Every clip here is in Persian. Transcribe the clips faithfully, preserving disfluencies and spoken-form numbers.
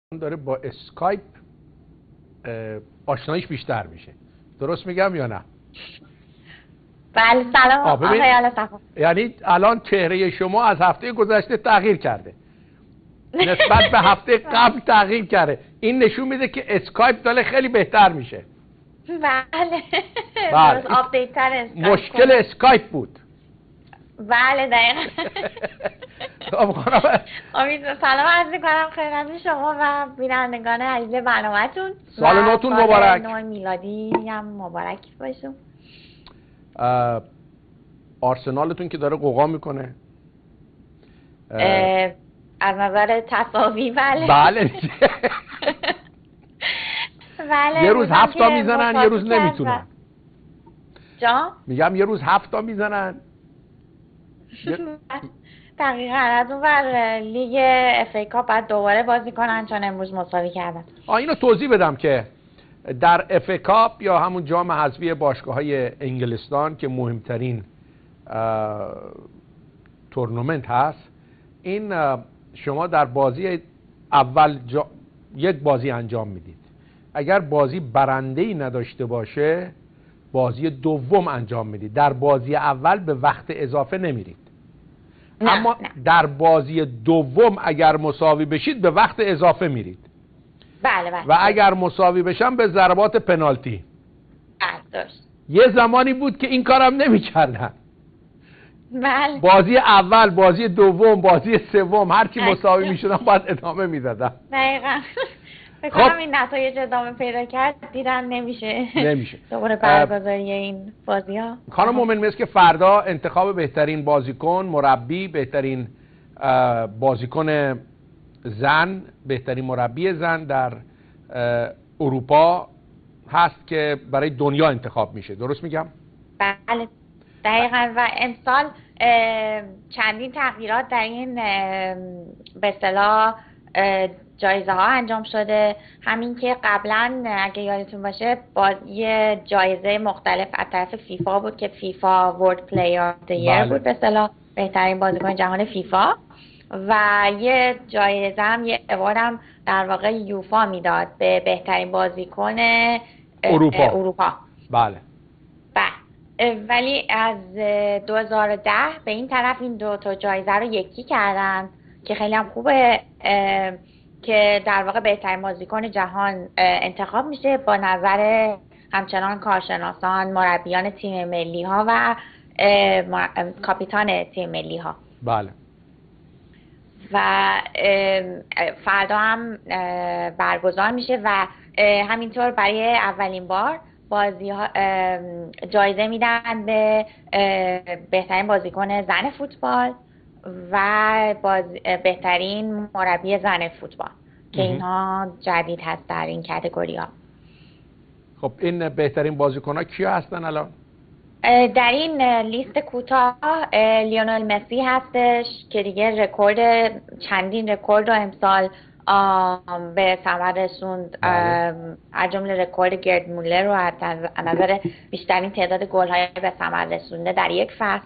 داره با اسکایپ آشنایش بیشتر میشه. درست میگم یا نه؟ بله سلام آقای آل‌صفا. یعنی الان چهره شما از هفته گذشته تغییر کرده نسبت به هفته قبل تغییر کرده. این نشون میده که اسکایپ داره خیلی بهتر میشه. بله بله. درست آپدیت تر اسکایپ مشکل اسکایپ بود. بله دقیقا. خب خانم امید سلام عرض می‌کنم خدمت شما و بینندگان عزیز برنامه‌تون. سال نوتون مبارک. سال نو میلادی هم مبارک باشه. آرسنالتون که داره قوقا میکنه از نظر تساوی بله. بله بله یه روز هفت تا میزنن یه روز نمیتونن. جا؟ میگم یه روز هفت تا میزنن. دقیقاً از اون ور لیگ اف ای کاپ بعد دوباره بازی کنن چون امروز مساوی کردن. آ اینو توضیح بدم که در اف ای کاپ یا همون جام حذفی باشگاه‌های انگلستان که مهمترین تورنمنت هست، این شما در بازی اول جا... یک بازی انجام میدید. اگر بازی برنده‌ای نداشته باشه بازی دوم انجام میدید. در بازی اول به وقت اضافه نمیرید. نه، اما نه. در بازی دوم اگر مساوی بشید به وقت اضافه میرید. بله بله. و اگر مساوی بشن به ضربات پنالتی. بله درست. یه زمانی بود که این کارم نمی‌کردن. بله. بازی اول، بازی دوم، بازی سوم هر کی مساوی میشدن باید ادامه میدادن. دقیقاً. فکر کنم این نتایج ادامه پیدا کرد دیدن نمیشه. نمیشه. دوباره برگزاری این بازی‌ها. خانم مومن مثل که فردا انتخاب بهترین بازیکن، مربی، بهترین بازیکن زن، بهترین مربی زن در اروپا هست که برای دنیا انتخاب میشه. درست میگم؟ بله دقیقاً. و امسال چندین تغییرات در این به اصطلاح جایزه ها انجام شده. همین که قبلا اگه یادتون باشه با یه جایزه مختلف از طرف فیفا بود که فیفا ورلد پلیر اف دی ایر بود به اصطلاح بهترین بازیکن جهان فیفا، و یه جایزه هم یه اوارد هم در واقع یوفا میداد به بهترین بازیکن اروپا. اروپا. بله. بله. ولی از دو هزار و ده به این طرف این دو تا جایزه رو یکی کردن که خیلی هم خوبه که در واقع بهترین بازیکن جهان انتخاب میشه با نظر همچنان کارشناسان، مربیان تیم ملی ها و کاپیتان تیم ملی ها. بله. و فردا هم برگزار میشه و همینطور برای اولین بار بازی ها جایزه میدن به بهترین بازیکن زن فوتبال و باز بهترین مربی زن فوتبال که اینها جدید هست در این کاتگوری ها. خب این بهترین بازیکن ها کیا هستن الان؟ در این لیست کوتاه لیونل مسی هستش که دیگه رکورد چندین رکورد رو امسال به ثمر رسوند. از جمله رکورد گرد مولر رو از نظر بیشترین تعداد گل های به ثمر رسونده در یک فصل.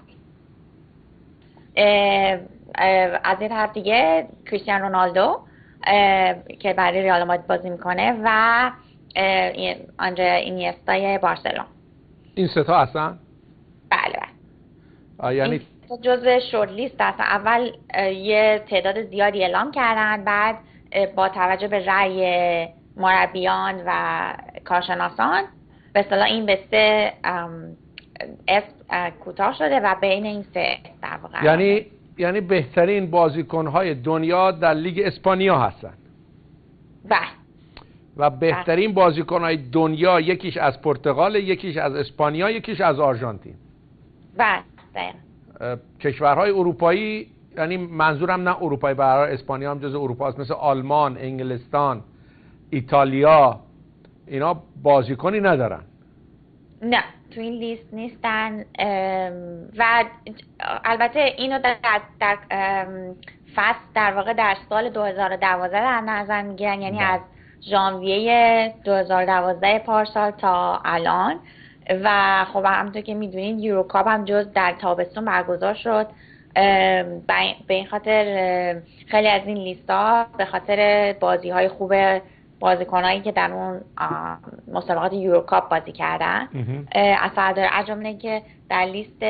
از این طرف دیگه کریستیانو رونالدو که برای ریال مادرید بازی میکنه و آندره اینیستای بارسلون. این سه تا هستن؟ بله بله. یعنی جزء شورت لیست هستن. اول یه تعداد زیادی اعلام کردن، بعد با توجه به رأی مربیان و کارشناسان به اصطلاح این به سه اسم کوتاه شده و بین این سه در واقع یعنی یعنی بهترین بازیکن‌های دنیا در لیگ اسپانیا هستن. بله. و بهترین بازیکن‌های دنیا یکیش از پرتغال، یکیش از اسپانیا، یکیش از آرژانتین. بله. کشورهای اروپایی، یعنی منظورم نه اروپایی، برای اسپانیا هم جز اروپا است، مثل آلمان، انگلستان، ایتالیا، اینا بازیکنی ندارن. نه تو این لیست نیستن. و البته اینو در, در فصل در واقع در سال دو هزار و دوازده در نظر میگیرن، یعنی از ژانویه دو هزار و دوازده پارسال تا الان. و خب همونطور که میدونید یوروکاپ هم جز در تابستون برگزار شد به این خاطر خیلی از این لیستا به خاطر بازی های خوب بازیکنایی که در اون مسابقات یوروکاپ بازی کردن اثر داره، از جمله که در لیست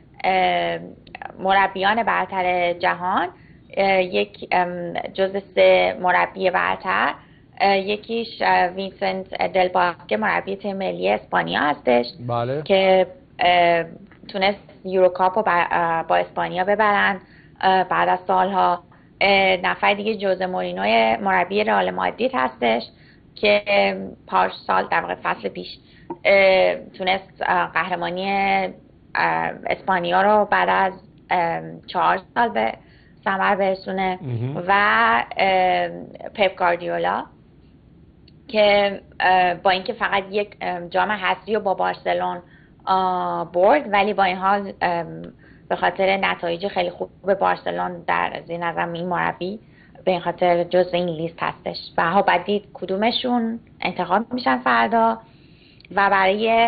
مربیان برتر جهان یک جزو سه مربی برتر یکیش وینسنت دل باسکه مربی تیم ملی اسپانیا هستش. بله. که تونست یوروکاپ رو با اسپانیا ببرن بعد از سالها. نفر دیگه جوزه مورینو مربی رئال مادرید هستش که پارسال در واقع فصل پیش تونست قهرمانی اسپانیا رو بعد از چهار سال به ثمر برسونه. و پپ گواردیولا که با اینکه فقط یک جام حذفی رو با بارسلون برد، ولی با این حال به خاطر نتایج خیلی خوب بارسلون در از این نظر این مربی به این خاطر جزء این لیست هستش و ها بعد دید کدومشون انتخاب میشن فردا. و برای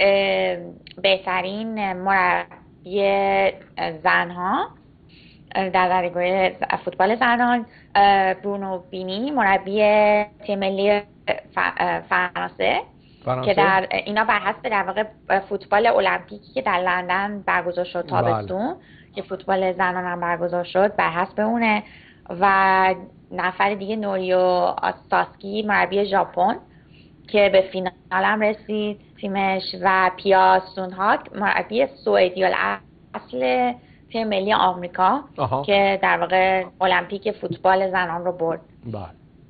بهترین مربی زنها در کاتگوری فوتبال زنان برونو بینی مربی تیم ملی فرانسه که در اینا بر حسب در واقع فوتبال المپیکی که در لندن برگزار شد تابستون که فوتبال زنان هم برگزار شد بر حسب اونه. و نفر دیگه نوریو آستاسکی مربی ژاپن که به فینال هم رسید تیمش و پیا سونهاک مربی سوئدی اصل تیم ملی آمریکا آها. که در واقع المپیک فوتبال زنان رو برد. بله.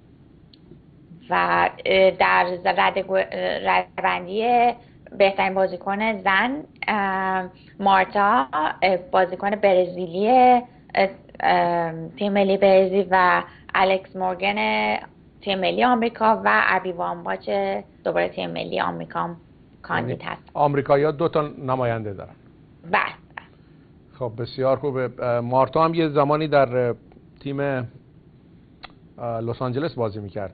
و در ردبندی بهترین بازیکن زن مارتا بازیکن برزیلی تیم ملی برزیل و الکس مورگن تیم ملی آمریکا و ابی وامباچ دوباره تیم ملی آمریکا کاندید هست. آمریکایی‌ها دو تا نماینده دارن. بله. خب بسیار خوبه. مارتا هم یه زمانی در تیم لس آنجلس بازی میکرد.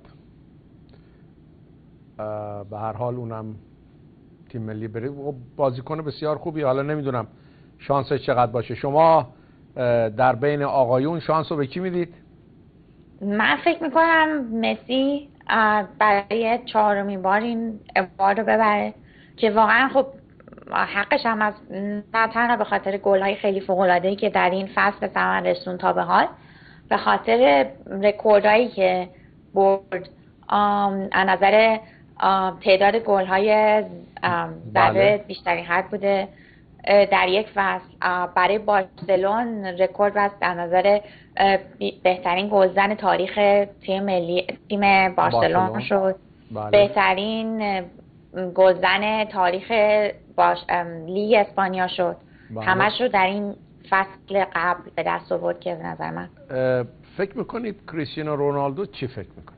به هر حال اونم تیم ملی بره بازیکن بسیار خوبی. حالا نمیدونم شانسش چقدر باشه. شما در بین آقایون شانس رو به کی میدید؟ من فکر میکنم مسی برای چهارمین بار این اوارد رو ببره که واقعا خب حقش هم از نه تنها به خاطر گل‌های خیلی فوق‌العاده‌ای که در این فصل به ثمر رسوند تا به حال، به خاطر رکوردهایی که برد از نظر تعداد گل‌های زده بیشترین حد بوده در یک فصل. برای بارسلون رکورد بست از نظر بهترین گلزن تاریخ تیم ملی تیم بارسلون شد. بله. بهترین گلزن تاریخ باش لیگ اسپانیا شد. بله. همش رو در این فصل قبل به دست آورد که به نظر من. فکر میکنید کریستیانو رونالدو چی فکر میکنه؟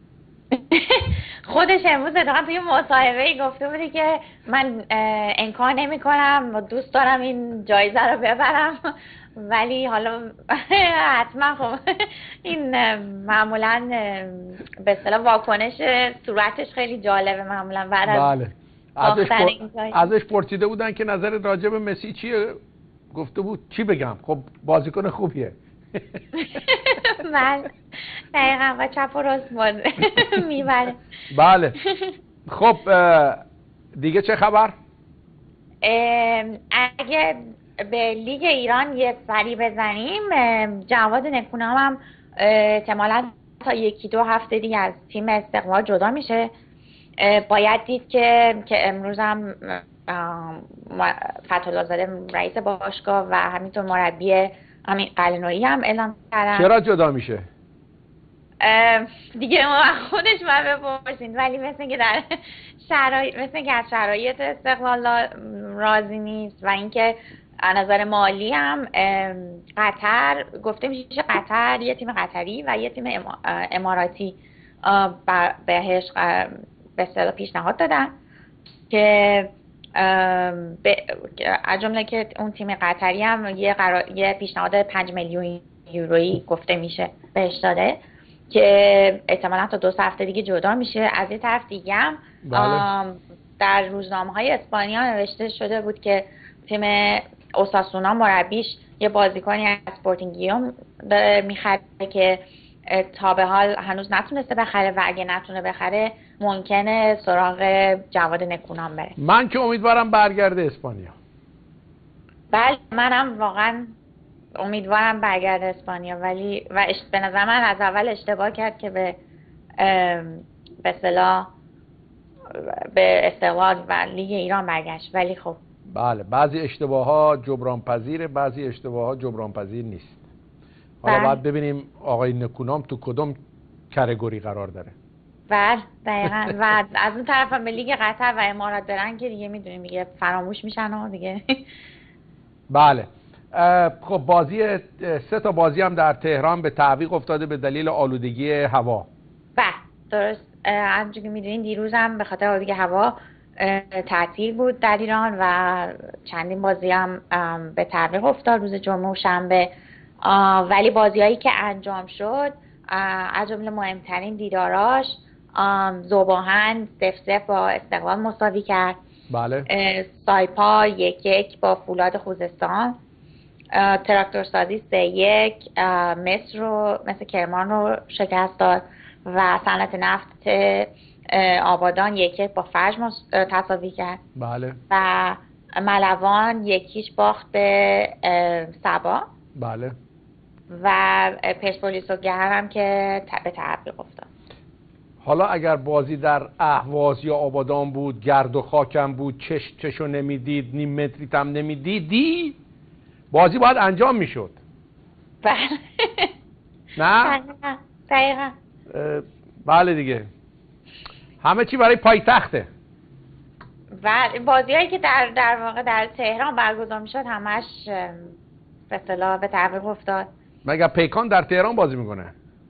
خودش امروز اتفاقا توی مصاحبه‌ای گفته بودی که من انکار نمی‌کنم و دوست دارم این جایزه رو ببرم، ولی حالا حتما خب این معمولا به اصطلاح واکنش صورتش خیلی جالبه معمولا بعد از بله. ازش پر... ازش پرسیده بودن که نظر راجع به مسی چیه؟ گفته بود چی بگم؟ خب بازیکن خوبیه. من دقیقا و چپ و راست بازه میبره. بله. خب دیگه چه خبر؟ اگه به لیگ ایران یه سری بزنیم، جواد نکونام هم احتمالاً تا یکی دو هفته دیگه از تیم استقلال جدا میشه. باید دید که که امروز هم فتح‌الله زاده رئیس باشگاه و همینطور مربی همین قلعه‌نویی هم اعلام کردن. چرا جدا میشه؟ دیگه ما خودش ما بپرسید، ولی مثل که در شرایط مثل که از شرایط استقلال راضی نیست و اینکه از نظر مالی هم قطر گفته میشه قطر یه تیم قطری و یه تیم اماراتی بهش به اصطلاح پیشنهاد دادن که از جمله که اون تیم قطری هم یه, قرار... یه پیشنهاد پنج میلیون یورویی گفته میشه بهش داده که احتمالاً تا دو هفته دیگه جدا میشه. از یه طرف دیگه هم بله. در روزنامه‌های اسپانیا نوشته شده بود که تیم اوساسونا مربیش یه بازیکنی از اسپورتینگ گیوم داره میخره که تا به حال هنوز نتونسته بخره و اگه نتونه بخره ممکنه سراغ جواد نکونام بره. من که امیدوارم برگرده اسپانیا. بله منم واقعا امیدوارم برگرده اسپانیا، ولی و به نظر من از اول اشتباه کرد که به به اصطلاح به استقلال و لیگ ایران برگشت، ولی خب بله بعضی اشتباه ها جبران پذیره، بعضی اشتباه ها جبران پذیر نیست. حالا باید ببینیم آقای نکونام تو کدوم کاتگوری قرار داره. بله دقیقاً. و از اون طرف هم به لیگ قطر و امارات برن که دیگه میدونیم دیگه فراموش میشن و دیگه. بله خب بازی سه تا بازی هم در تهران به تعویق افتاده به دلیل آلودگی هوا. بله درست، همونجوری که میدونین دیروز هم به خاطر آلودگی هوا تعطیل بود در ایران و چندین بازی هم به تعویق افتاد روز جمعه و شنبه، ولی بازیایی که انجام شد از جمله مهمترین دیداراش ذوب‌آهن صفر صفر با استقلال مساوی کرد. بله. سایپا یک یک با فولاد خوزستان، تراکتورسازی سه یک مصر رو مثل کرمان رو شکست داد و صنعت نفت آبادان یک یک با فجر تساوی کرد. بله. و ملوان یکیش باخت به سبا. بله. و پرسپولیس و گهر هم که به تعویق افتاد. حالا اگر بازی در اهواز یا آبادان بود، گرد و خاکم بود، چش چشو نمیدید، نیم متریت هم نمیدیدی، بازی باید انجام میشد. بله. نه؟ دقیقا. بله دیگه. همه چی برای پایتخته. و بازی هایی که در در واقع در تهران برگزار میشد همش به اصطلاح به تعویق افتاد. مگر پیکان در تهران بازی میکنه؟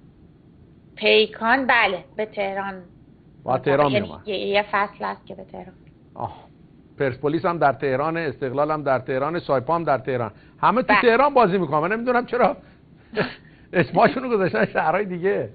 پیکان بله به تهران. با تهران میومد. یه فصل است که به تهران. آه. پرسپولیس هم در تهران، استقلال هم در تهران، سایپا هم در تهران. همه تو بله. تهران بازی میکنن. من نمیدونم چرا اسمشون رو گذاشتن شهرهای دیگه.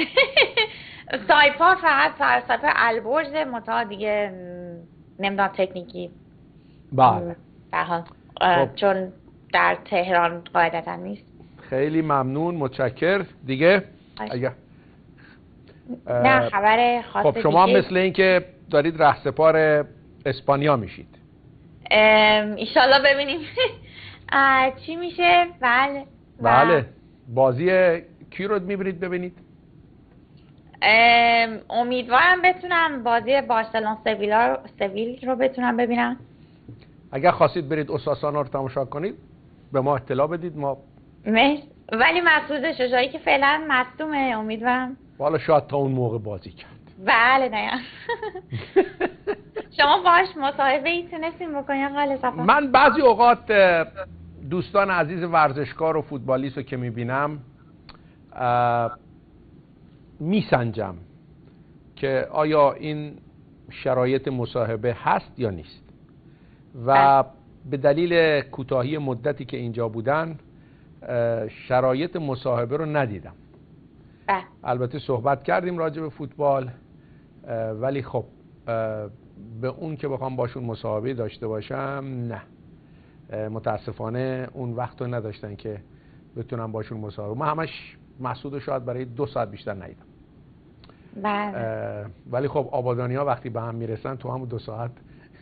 سایپا فقط سایپا البرز متا دیگه نمیدونم تکنیکی. بله. به حال خب. چون در تهران قاعدتا نیست. خیلی ممنون، متشکر. دیگه اگه نه خبر خاص خب شما دیگه. مثل این که دارید رهسپار اسپانیا میشید. ایشالله ببینیم چی میشه. بله بله. بازی کی رو میبرید ببینید؟ امیدوارم بتونم بازی بارسلون سویل سویل رو بتونم ببینم. اگر خواستید برید اوساسونا رو تماشا کنید به ما اطلاع بدید. ما مش... ولی مسعود شجاعی که فعلا مصدومه، امیدوارم والا شاید تا اون موقع بازی کرد. بله نه. شما باش مصاحبه ای تونستیم بکنید آقا صفا؟ من بعضی اوقات دوستان عزیز ورزشکار و فوتبالیست رو که میبینم میسنجم که آیا این شرایط مصاحبه هست یا نیست و به دلیل کوتاهی مدتی که اینجا بودن شرایط مصاحبه رو ندیدم. بله. البته صحبت کردیم راجع به فوتبال، ولی خب به اون که بخوام باشون مصاحبه داشته باشم نه، متاسفانه اون وقت رو نداشتن که بتونم باشون مصاحبه. من همش مسعود شاید برای دو ساعت بیشتر ندیدم. بله. ولی خب آبادانی ها وقتی به هم میرسن تو همون دو ساعت.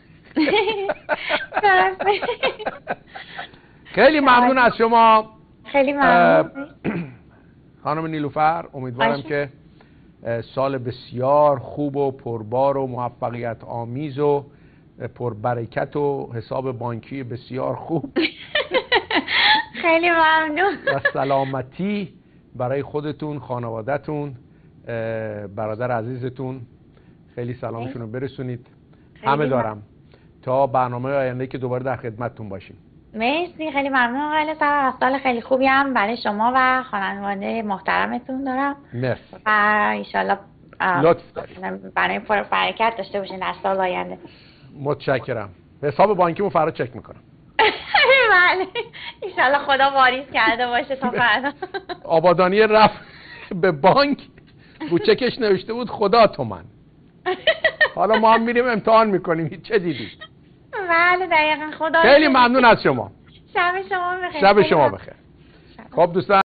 خیلی ممنون از شما. خیلی ممنون خانم نیلوفر. امیدوارم که سال بسیار خوب و پربار و موفقیت آمیز و پربرکت و حساب بانکی بسیار خوب خیلی ممنون و سلامتی برای خودتون، خانواده‌تون، برادر عزیزتون. خیلی سلامشون رو برسونید. همه دارم تا برنامه آینده که دوباره در خدمتتون باشیم. مرسی، خیلی ممنون آقای صاحب. سال خیلی خوبی هم برای شما و خانواده محترمتون دارم. مرسی. و ان شاءالله لطف دارید. برای پر برکت داشته باشین در سال آینده. متشکرم. حساب بانکیمو فردا چک میکنم. بله. ان شاءالله خدا واریز کرده باشه تا فردا. آبادانی رفت به بانک، رو چکش نوشته بود خدا تومن. حالا ما هم میریم امتحان میکنیم. چه دیدی؟ بله دقیقاً. خدا. خیلی ممنون از شما. شب شما بخیر. شب شما بخیر. خب دوستان